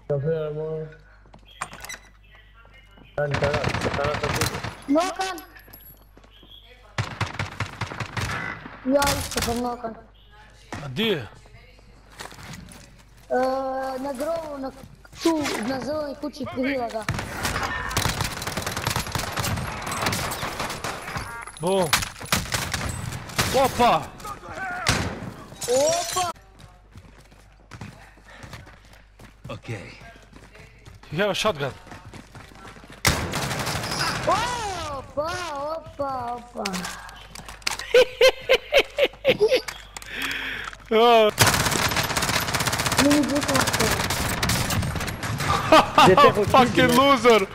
Nokan! Ja isto sam nokan. A di je? Na grovu, tu, na zelenoj kući prihila ga. Bum. Opa! Opa! Okay. You have a shotgun. Opa, opa, opa. Oh. Fucking loser!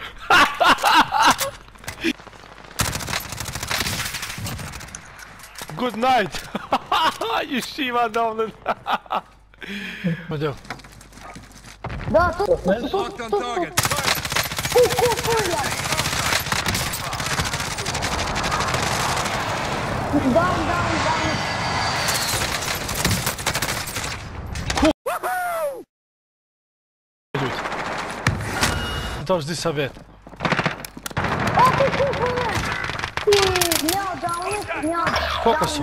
Good night! You šiva down. Madjo. Da, tu. Locked on target. Fulja. Down. Dođi di savjet. Njao down. Koliko su?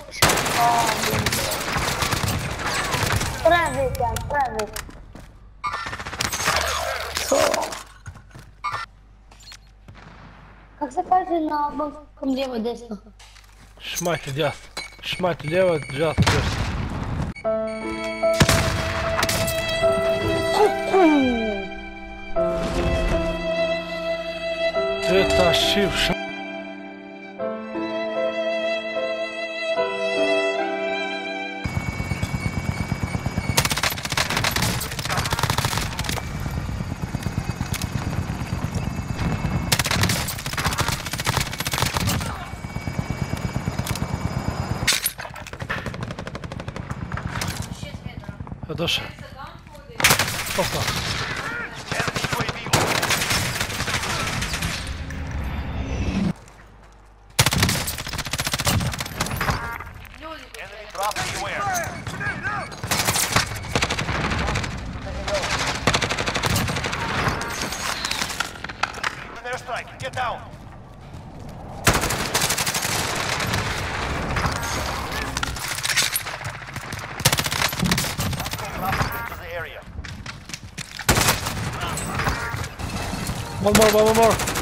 Previ. Kako se kaže na balkonskom lijevo i desno? Šmajte djast. Šmajte lijevo, džast desno. Eta šivša. Ja došao. Opa. Get down. One more.